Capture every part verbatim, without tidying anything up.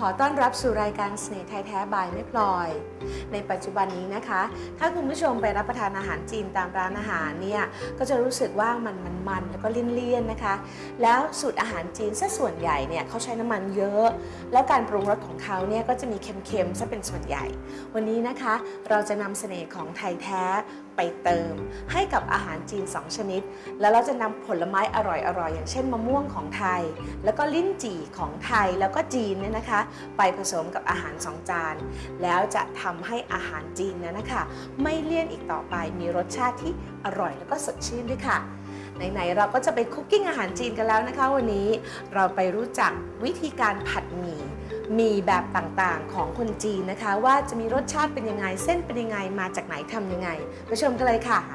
อต้อนรับสู่รายการเสน่ห์ไทยแท้บายแม่พลอยในปัจจุบันนี้นะคะถ้าคุณผู้ชมไปรับประทานอาหารจีนตามร้านอาหารเนี่ยก็จะรู้สึกว่ามันมันๆแล้วก็เลี่ยนๆนะคะแล้วสูตรอาหารจีนซะส่วนใหญ่เนี่ยเขาใช้น้ำมันเยอะแล้วการปรุงรสของเขาเนี่ยก็จะมีเค็มๆซะเป็นส่วนใหญ่วันนี้นะคะเราจะนำเสน่ห์ของไทยแท้ไปเติมให้กับอาหารจีนสองชนิดแล้วเราจะนำผลไม้อร่อยๆอย่างเช่นมะม่วงของไทยแล้วก็ลิ้นจี่ของไทยแล้วก็จีนเนี่ยนะคะไปผสมกับอาหารสองจานแล้วจะทำให้อาหารจีนนั้นนะคะไม่เลี่ยนอีกต่อไปมีรสชาติที่อร่อยแล้วก็สดชื่นด้วยค่ะไหนๆเราก็จะไปคุกกิ้งอาหารจีนกันแล้วนะคะวันนี้เราไปรู้จักวิธีการผัดหมี่มีแบบต่างๆของคนจีนนะคะว่าจะมีรสชาติเป็นยังไงเส้นเป็นยังไงมาจากไหนทำยังไงไปชมกันเลยค่ะ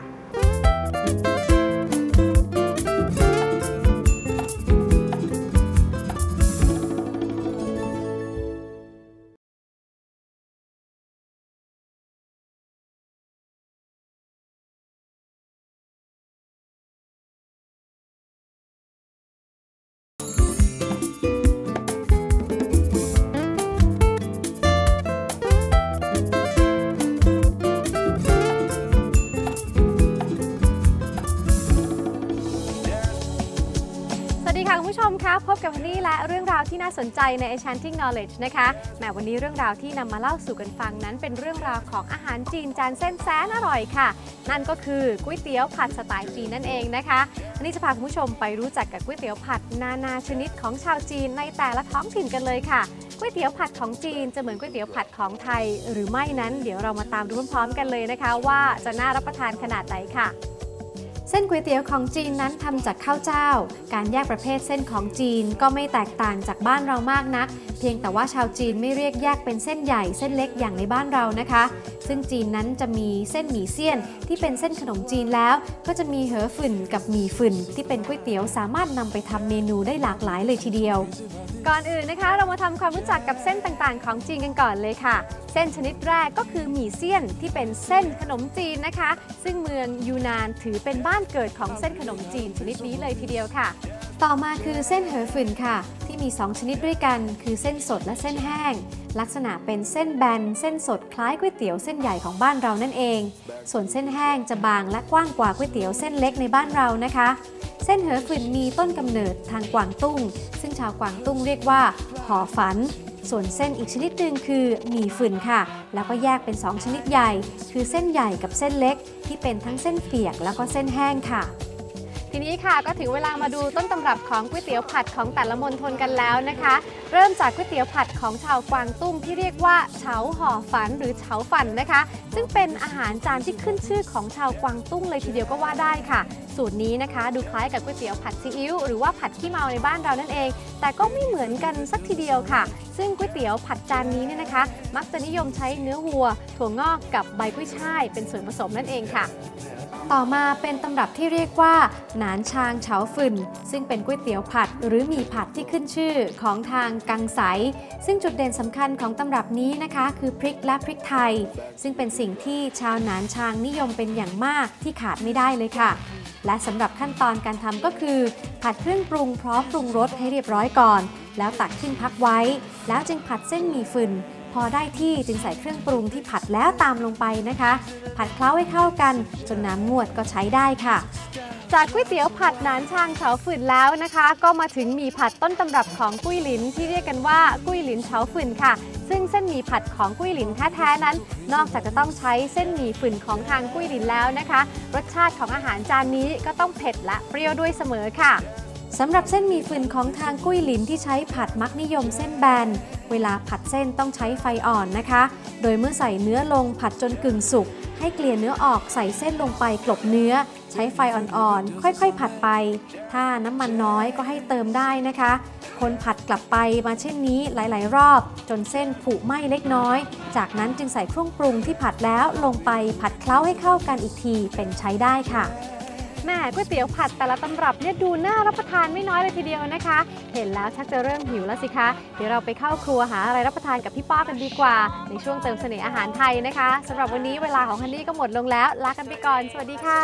คุณผู้ชมคะพบกับวันนี้และเรื่องราวที่น่าสนใจใน Enchanting Knowledge นะคะแหมวันนี้เรื่องราวที่นำมาเล่าสู่กันฟังนั้นเป็นเรื่องราวของอาหารจีนจานเส้นแสนอร่อยค่ะนั่นก็คือก๋วยเตี๋ยวผัดสไตล์จีนนั่นเองนะคะวันนี้จะพาคุณผู้ชมไปรู้จักกับก๋วยเตี๋ยวผัดนานาชนิดของชาวจีนในแต่ละท้องถิ่นกันเลยค่ะก๋วยเตี๋ยวผัดของจีนจะเหมือนก๋วยเตี๋ยวผัดของไทยหรือไม่นั้นเดี๋ยวเรามาตามดูพร้อมๆกันเลยนะคะว่าจะน่ารับประทานขนาดไหนค่ะเส้นก๋วยเตี๋ยวของจีนนั้นทำจากข้าวเจ้าการแยกประเภทเส้นของจีนก็ไม่แตกต่างจากบ้านเรามากนักเพียงแต่ว่าชาวจีนไม่เรียกแยกเป็นเส้นใหญ่เส้นเล็กอย่างในบ้านเรานะคะซึ่งจีนนั้นจะมีเส้นหมี่เซี่ยนที่เป็นเส้นขนมจีนแล้วก็จะมีเหอฝิ่นกับหมี่ฝิ่นที่เป็นก๋วยเตี๋ยวสามารถนำไปทำเมนูได้หลากหลายเลยทีเดียวก่อนอื่นนะคะเรามาทำความรู้จักกับเส้นต่างๆของจีนกันก่อนเลยค่ะเส้นชนิดแรกก็คือหมี่เซี่ยนที่เป็นเส้นขนมจีนนะคะซึ่งเมืองยูนานถือเป็นบ้านเกิดของเส้นขนมจีนชนิดนี้เลยทีเดียวค่ะต่อมาคือเส้นเหอฝิ่นค่ะที่มีสองชนิดด้วยกันคือเส้นสดและเส้นแห้งลักษณะเป็นเส้นแบนเส้นสดคล้ายก๋วยเตี๋ยวเส้นใหญ่ของบ้านเรานั่นเองส่วนเส้นแห้งจะบางและกว้างกว่าก๋วยเตี๋ยวเส้นเล็กในบ้านเรานะคะเส้นเหอฝิ่นมีต้นกำเนิดทางกวางตุ้งซึ่งชาวกวางตุ้งเรียกว่าห่อฝันส่วนเส้นอีกชนิดหนึ่งคือหมี่ฝิ่นค่ะแล้วก็แยกเป็นสองชนิดใหญ่คือเส้นใหญ่กับเส้นเล็กที่เป็นทั้งเส้นเปียกแล้วก็เส้นแห้งค่ะทีนี้ค่ะก็ถึงเวลามาดูต้นตำรับของก๋วยเตี๋ยวผัดของแต่ละมณฑลกันแล้วนะคะเริ่มจากก๋วยเตี๋ยวผัดของชาวกวางตุ้งที่เรียกว่าเฉาห่อฝันหรือเฉาฝันนะคะซึ่งเป็นอาหารจานที่ขึ้นชื่อของชาวกวางตุ้งเลยทีเดียวก็ว่าได้ค่ะสูตรนี้นะคะดูคล้ายกับก๋วยเตี๋ยวผัดซีอิ๊วหรือว่าผัดขี้เมาในบ้านเรานั่นเองแต่ก็ไม่เหมือนกันสักทีเดียวค่ะซึ่งก๋วยเตี๋ยวผัดจานนี้เนี่ยนะคะมักจะนิยมใช้เนื้อวัวถั่วงอกกับใบกุ้ยช่ายเป็นส่วนผสมนั่นเองค่ะต่อมาเป็นตำรับที่เรียกว่าหนานชางเฉาฝิ่นซึ่งเป็นก๋วยเตี๋ยวผัดหรือหมี่ผัดที่ขึ้นชื่อของทางกังไสซึ่งจุดเด่นสำคัญของตำรับนี้นะคะคือพริกและพริกไทยซึ่งเป็นสิ่งที่ชาวหนานชางนิยมเป็นอย่างมากที่ขาดไม่ได้เลยค่ะและสำหรับขั้นตอนการทำก็คือผัดเครื่องปรุงพร้อมปรุงรสให้เรียบร้อยก่อนแล้วตักขึ้นพักไว้แล้วจึงผัดเส้นหมี่ฝิ่นพอได้ที่จึงใส่เครื่องปรุงที่ผัดแล้วตามลงไปนะคะผัดเคล้าให้เข้ากันจนน้ำงวดก็ใช้ได้ค่ะจากก๋วยเตี๋ยวผัดหนานชางเฉาฝิ่นแล้วนะคะก็มาถึงหมี่ผัดต้นตำรับของกุ้ยหลินที่เรียกกันว่ากุ้ยหลินเฉาฝิ่นค่ะซึ่งเส้นหมี่ผัดของกุ้ยหลินแท้ๆนั้นนอกจากจะต้องใช้เส้นหมี่ฝิ่นของทางกุ้ยหลินแล้วนะคะรสชาติของอาหารจานนี้ก็ต้องเผ็ดและเปรี้ยวด้วยเสมอค่ะสำหรับเส้นหมี่ฝิ่นของทางกุ้ยหลินที่ใช้ผัดมักนิยมเส้นแบนเวลาผัดเส้นต้องใช้ไฟอ่อนนะคะโดยเมื่อใส่เนื้อลงผัดจนกึ่งสุกให้เกลี่ยเนื้อออกใส่เส้นลงไปกลบเนื้อใช้ไฟอ่อนๆค่อยๆผัดไปถ้าน้ำมันน้อยก็ให้เติมได้นะคะคนผัดกลับไปมาเช่นนี้หลายๆรอบจนเส้นผุไหม้เล็กน้อยจากนั้นจึงใส่เครื่องปรุงที่ผัดแล้วลงไปผัดเคล้าให้เข้ากันอีกทีเป็นใช้ได้ค่ะแม่ก๋วยเตี๋ยวผัดแต่ละตำรับเนี่ยดูน่ารับประทานไม่น้อยเลยทีเดียวนะคะเห็นแล้วชักจะเริ่มหิวแล้วสิคะเดี๋ยวเราไปเข้าครัวหาอะไรรับประทานกับพี่ป้อกันดีกว่าในช่วงเติมเสน่ห์อาหารไทยนะคะสำหรับวันนี้เวลาของฮันนี่ก็หมดลงแล้วลากันไปก่อนสวัสดีค่ะ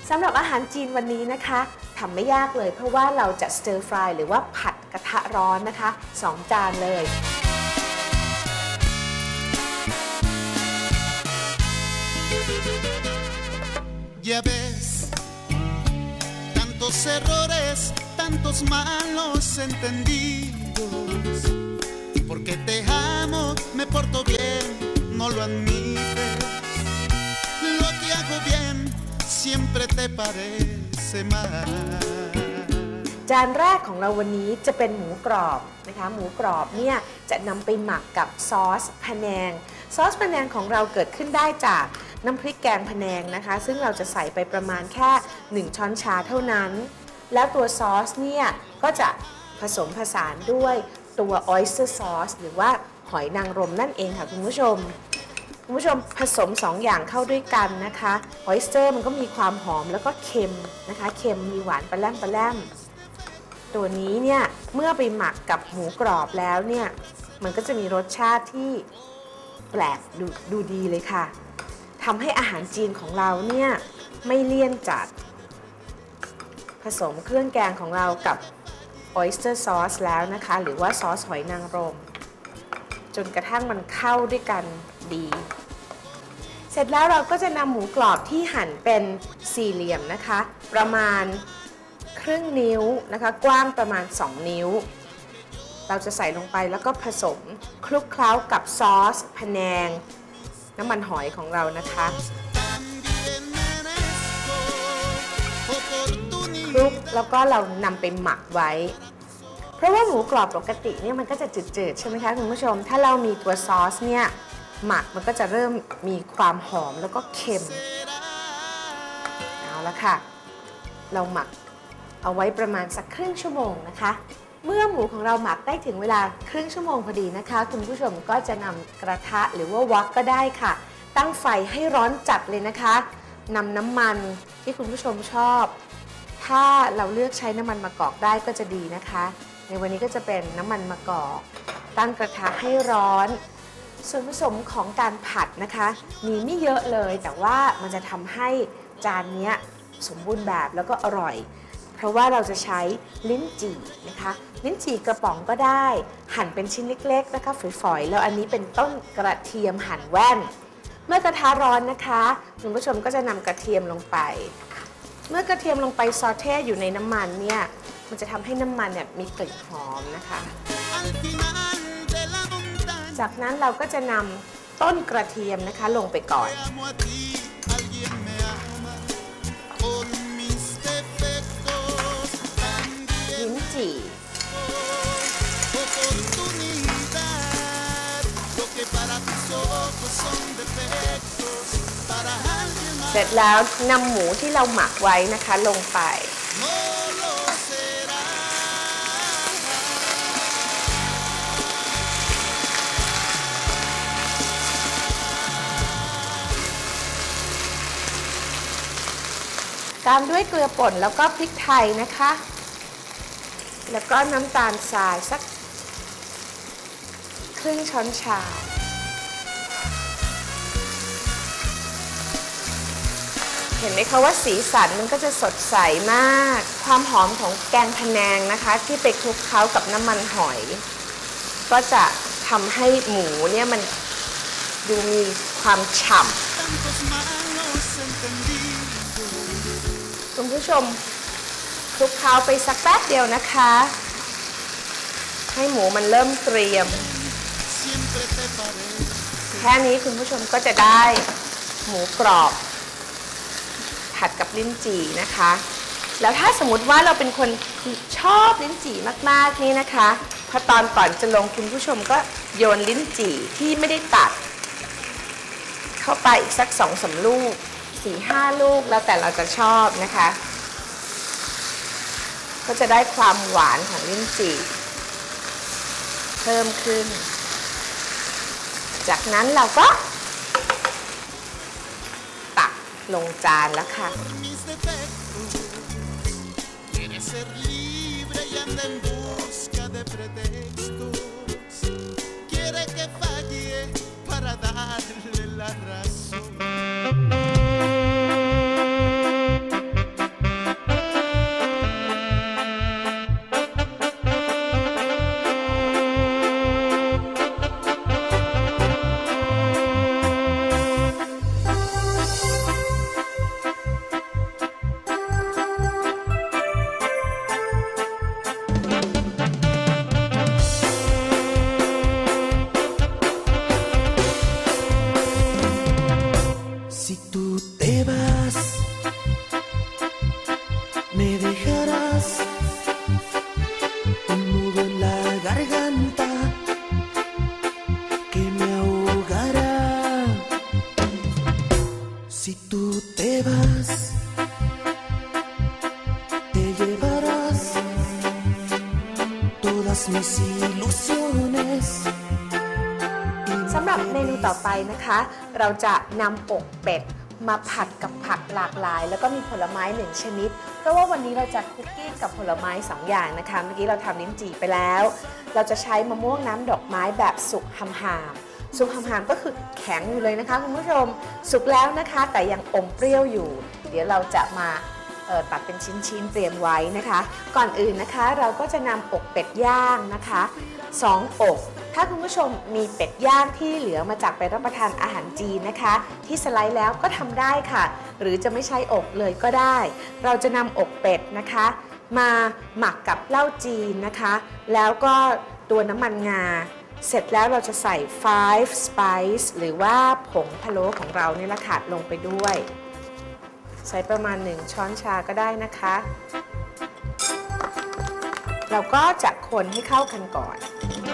สำหรับอาหารจีนวันนี้นะคะทำไม่ยากเลยเพราะว่าเราจะสเตอร์ฟรายหรือว่าผัดกระทะร้อนนะคะสองจานเลย Ya ves, tantos errores, tantos malos entendidos. Porque te amo, me porto bien, no lo admites. Lo que hago bien siempre te parece mal. จานแรกของเราวันนี้จะเป็นหมูกรอบนะคะหมูกรอบเนี่ยจะนำไปหมักกับซอสพะแนงซอสพะแนงของเราเกิดขึ้นได้จากน้ำพริกแกงพะแนงนะคะซึ่งเราจะใส่ไปประมาณแค่หนึ่งช้อนชาเท่านั้นแล้วตัวซอสเนี่ยก็จะผสมผสานด้วยตัว oyster sauce หรือว่าหอยนางรมนั่นเองค่ะคุณผู้ชมคุณผู้ชมผสมสองอย่างเข้าด้วยกันนะคะ oyster มันก็มีความหอมแล้วก็เค็มนะคะเค็มมีหวานปะแล่มปะแล่มตัวนี้เนี่ยเมื่อไปหมักกับหมูกรอบแล้วเนี่ยมันก็จะมีรสชาติที่แปลกดูดูดีเลยค่ะทำให้อาหารจีนของเราเนี่ยไม่เลี่ยนจัดผสมเครื่องแกงของเรากับ oyster sauce แล้วนะคะหรือว่าซอสหอยนางรมจนกระทั่งมันเข้าด้วยกันดีเสร็จแล้วเราก็จะนำหมูกรอบที่หั่นเป็นสี่เหลี่ยมนะคะประมาณครึ่งนิ้วนะคะกว้างประมาณสองนิ้วเราจะใส่ลงไปแล้วก็ผสมคลุกเคล้ากับซอสพะแนงน้ำมันหอยของเรานะคะคลุกแล้วก็เรานำไปหมักไว้เพราะว่าหมูกรอบปกติเนี่ยมันก็จะจืดๆใช่ไหมคะคุณผู้ชมถ้าเรามีตัวซอสเนี่ยหมักมันก็จะเริ่มมีความหอมแล้วก็เค็มเอาละค่ะเราหมักเอาไว้ประมาณสักครึ่งชั่วโมงนะคะเมื่อหมูของเราหมักได้ถึงเวลาครึ่งชั่วโมงพอดีนะคะคุณผู้ชมก็จะนำกระทะหรือว่าวอกก็ได้ค่ะตั้งไฟให้ร้อนจัดเลยนะคะนำน้ำมันที่คุณผู้ชมชอบถ้าเราเลือกใช้น้ำมันมะกอกได้ก็จะดีนะคะในวันนี้ก็จะเป็นน้ำมันมะกอกตั้งกระทะให้ร้อนส่วนผสมของการผัดนะคะมีไม่เยอะเลยแต่ว่ามันจะทำให้จานนี้สมบูรณ์แบบแล้วก็อร่อยเพราะว่าเราจะใช้ลิ้นจี่นะคะลิ้นจี่กระป๋องก็ได้หั่นเป็นชิ้นเล็กๆนะคะฝอยๆแล้วอันนี้เป็นต้นกระเทียมหั่นแว่นเมื่อกระทะร้อนนะคะคุณผู้ชมก็จะนำกระเทียมลงไปเมื่อกระเทียมลงไปซอเทอยู่ในน้ำมันเนี่ยมันจะทำให้น้ำมันเนี่ยมีกลิ่นหอมนะคะจากนั้นเราก็จะนำต้นกระเทียมนะคะลงไปก่อนลิ้นจี่เสร็จแล้วนำหมูที่เราหมักไว้นะคะลงไปตามด้วยเกลือป่นแล้วก็พริกไทยนะคะแล้วก็น้ำตาลทรายสักครึ่งช้อนชาเห็นไหมคะว่าสีสันมันก็จะสดใสมากความหอมของแกงพะแนงนะคะที่ไปคลุกเคล้ากับน้ำมันหอยก็จะทำให้หมูเนี่ยมันดูมีความฉ่ำคุณผู้ชมคลุกเคล้าไปสักแป๊บเดียวนะคะให้หมูมันเริ่มเกรียมแค่นี้คุณผู้ชมก็จะได้หมูกรอบผัดกับลิ้นจี่นะคะแล้วถ้าสมมติว่าเราเป็นคนชอบลิ้นจี่มากๆนี่นะคะพอตอนก่อนจะลงคุณผู้ชมก็โยนลิ้นจี่ที่ไม่ได้ตัดเข้าไปอีกสักสองสามลูกสี่ห้าลูกแล้วแต่เราจะชอบนะคะก็จะได้ความหวานของลิ้นจี่เพิ่มขึ้นจากนั้นเราก็ตักลงจานแล้วค่ะ Si tú te vas, me dejarás un nudo en la garganta que me ahogará. Si tú te vas, te llevarás todas mis ilusiones. สำหรับเมนูต่อไปนะคะเราจะนำอกเป็ดมาผัดกับผักหลากหลายแล้วก็มีผลไม้หนึ่งชนิดเพราะว่าวันนี้เราจะคุกกี้กับผลไม้สองอย่างนะคะเมื่อกี้เราทำลิ้นจี่ไปแล้วเราจะใช้มะม่วงน้ำดอกไม้แบบสุกหำๆสุกหำๆก็คือแข็งอยู่เลยนะคะคุณผู้ชมสุกแล้วนะคะแต่ยังอมเปรี้ยวอยู่เดี๋ยวเราจะมาตัดเป็นชิ้นๆเตรียมไว้นะคะก่อนอื่นนะคะเราก็จะนำอกเป็ดย่างนะคะสองอกถ้าคุณผู้ชมมีเป็ดย่างที่เหลือมาจากไปรับประทานอาหารจีนนะคะที่สไลด์แล้วก็ทำได้ค่ะหรือจะไม่ใช้อกเลยก็ได้เราจะนำอกเป็ดนะคะมาหมักกับเหล้าจีนนะคะแล้วก็ตัวน้ำมันงาเสร็จแล้วเราจะใส่ five spice หรือว่าผงพะโล้ของเราเนี่ยละค่ะลงไปด้วยใส่ประมาณหนึ่งช้อนชาก็ได้นะคะเราก็จะคนให้เข้ากันก่อน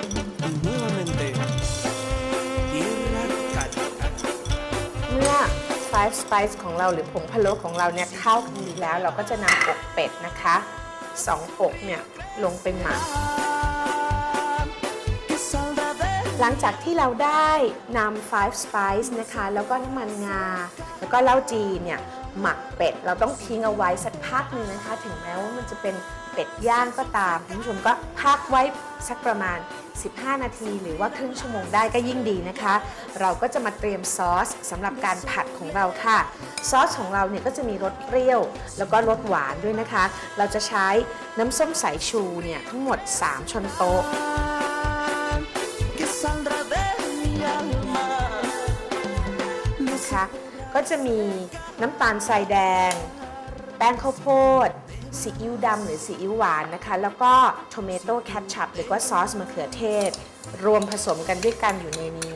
เมื่อ five spice ของเราหรือผงพะโล้ของเราเนี่ยเข้ากันดีแล้วเราก็จะนำอกเป็ดนะคะสองอกเนี่ยลงไปหมักหลังจากที่เราได้นำ five spice นะคะแล้วก็น้ำมันงาแล้วก็เหล้าจีนเนี่ยหมักเป็ดเราต้องทิ้งเอาไว้สักพักหนึ่งนะคะถึงแม้ว่ามันจะเป็นเป็ดย่างก็ตามคุณผู้ชมก็พักไว้สักประมาณสิบห้านาทีหรือว่าครึ่งชั่วโมงได้ก็ยิ่งดีนะคะเราก็จะมาเตรียมซอสสำหรับการผัดของเราค่ะซอสของเราเนี่ยก็จะมีรสเปรี้ยวแล้วก็รสหวานด้วยนะคะเราจะใช้น้ำส้มสายชูเนี่ยทั้งหมดสามช้อนโต๊ะนะคะก็จะมีน้ำตาลทรายแดงแป้งข้าวโพดซีอิ๊วดำหรือซีอิ๊วหวานนะคะแล้วก็โทเมโต้แคทชัพหรือว่าซอสมะเขือเทศรวมผสมกันด้วยกันอยู่ในนี้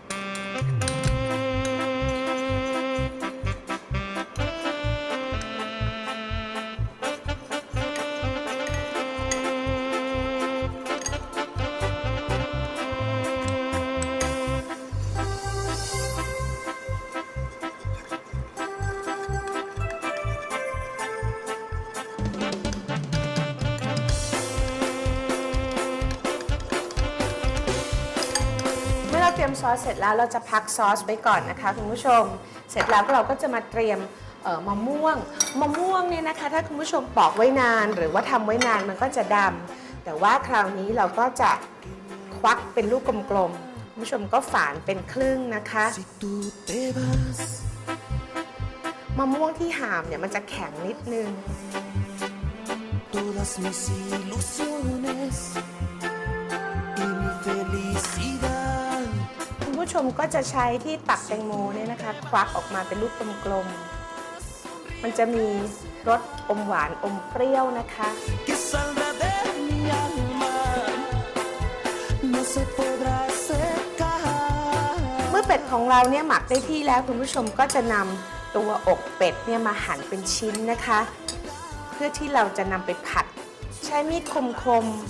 เตรียมซอสเสร็จแล้วเราจะพักซอสไว้ก่อนนะคะคุณผู้ชมเสร็จแล้วเราก็จะมาเตรียมมะม่วงมะม่วงเนี่ยนะคะถ้าคุณผู้ชมปอกไว้นานหรือว่าทำไว้นานมันก็จะดำแต่ว่าคราวนี้เราก็จะควักเป็นลูกกลมๆคุณผู้ชมก็ฝานเป็นครึ่งนะคะมะม่วงที่หามเนี่ยมันจะแข็งนิดนึงคุณผู้ชมก็จะใช้ที่ตักแตงโมเนี่ยนะคะควักออกมาเป็นลูกกลมๆมันจะมีรสอมหวานอมเปรี้ยวนะคะเมื่อเป็ดของเราเนี่ยหมักได้ที่แล้วคุณผู้ชมก็จะนำตัวอกเป็ดเนี่ยมาหั่นเป็นชิ้นนะคะเพื่อที่เราจะนำไปผัดใช้มีดคมๆ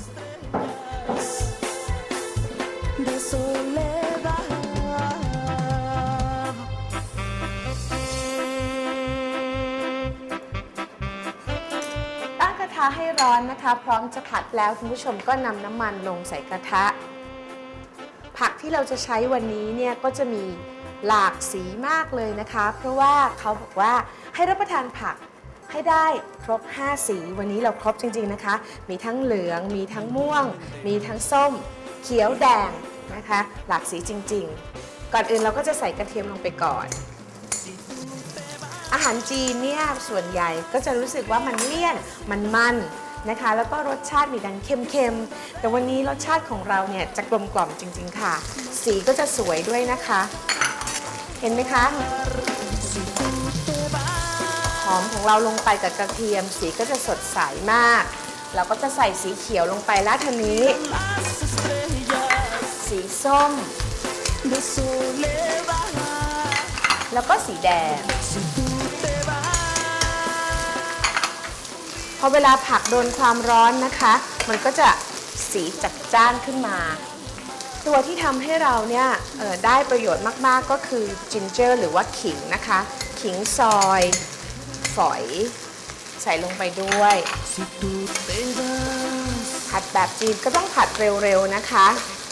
ให้ร้อนนะคะพร้อมจะผัดแล้วคุณผู้ชมก็นำน้ำมันลงใส่กระทะผักที่เราจะใช้วันนี้เนี่ยก็จะมีหลากสีมากเลยนะคะเพราะว่าเขาบอกว่าให้รับประทานผักให้ได้ครบห้าสีวันนี้เราครบจริงๆนะคะมีทั้งเหลืองมีทั้งม่วงมีทั้งส้มเขียวแดงนะคะหลากสีจริงๆก่อนอื่นเราก็จะใส่กระเทียมลงไปก่อนอาหารจีนเนี่ยส่วนใหญ่ก็จะรู้สึกว่ามันเลี่ยนมันมันนะคะแล้วก็รสชาติมีดังเค็มๆแต่วันนี้รสชาติของเราเนี่ยจะกลมกล่อมจริงๆค่ะสีก็จะสวยด้วยนะคะเห็นไหมคะหอมของเราลงไปกับกระเทียมสีก็จะสดใสมากเราก็จะใส่สีเขียวลงไปแล้วทีนี้สีส้มแล้วก็สีแดงพอเวลาผักโดนความร้อนนะคะมันก็จะสีจัดจ้านขึ้นมาตัวที่ทำให้เราเนี่ยได้ประโยชน์มากๆก็คือจินเจอร์หรือว่าขิงนะคะขิงซอยฝอยใส่ลงไปด้วยผัดแบบจีนก็ต้องผัดเร็วๆนะคะ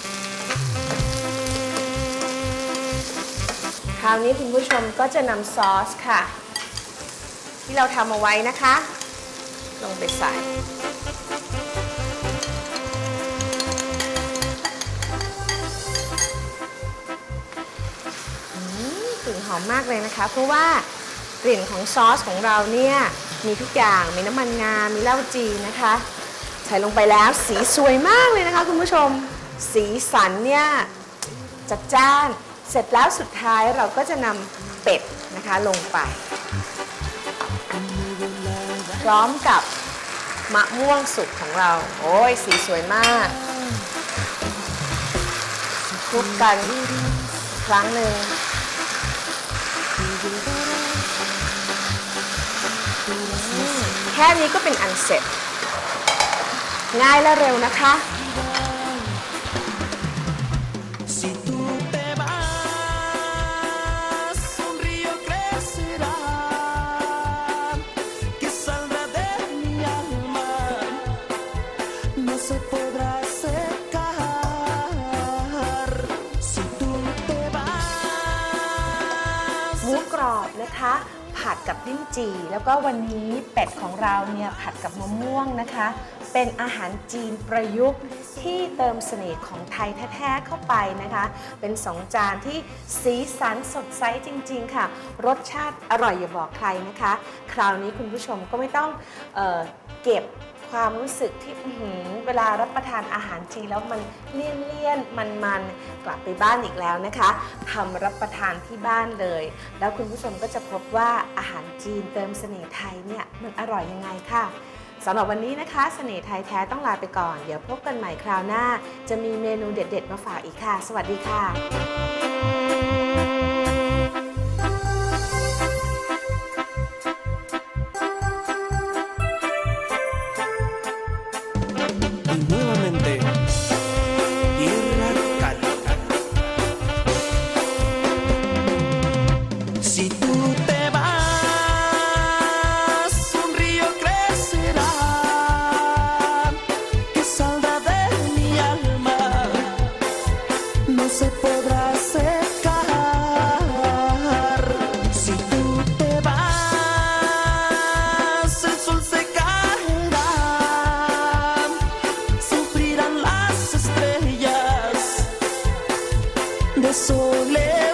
คราวนี้คุณผู้ชมก็จะนำซอสค่ะที่เราทำเอาไว้นะคะลงไปใส่กลิ่นหอมมากเลยนะคะเพราะว่ากลิ่นของซอสของเราเนี่ยมีทุกอย่างมีน้ำมันงามีเหล้าจีนนะคะใส่ลงไปแล้วสีสวยมากเลยนะคะคุณผู้ชมสีสันเนี่ยจัดจ้านเสร็จแล้วสุดท้ายเราก็จะนำเป็ดนะคะลงไปพร้อมกับมะม่วงสุกของเราโอ้ยสีสวยมากคลุกกันครั้งหนึ่งแค่นี้ก็เป็นอันเสร็จง่ายและเร็วนะคะ หมูกรอบนะคะผัดกับลิ้นจี่แล้วก็วันนี้เป็ดของเราเนี่ยผัดกับมะม่วงนะคะเป็นอาหารจีนประยุกต์ที่เติมเสน่ห์ของไทยแท้ๆเข้าไปนะคะเป็นสองจานที่สีสันสดใสจริงๆค่ะรสชาติอร่อยอย่าบอกใครนะคะคราวนี้คุณผู้ชมก็ไม่ต้องเอ่อเก็บความรู้สึกที่เวลารับประทานอาหารจีนแล้วมันเลี่ยนเลี่ยนมันมันกลับไปบ้านอีกแล้วนะคะทำรับประทานที่บ้านเลยแล้วคุณผู้ชมก็จะพบว่าอาหารจีนเติมเสน่ห์ไทยเนี่ยมันอร่อยยังไงค่ะสำหรับวันนี้นะคะเสน่ห์ไทยแท้ต้องลาไปก่อนเดี๋ยวพบกันใหม่คราวหน้าจะมีเมนูเด็ดๆมาฝากอีกค่ะสวัสดีค่ะ Soledad.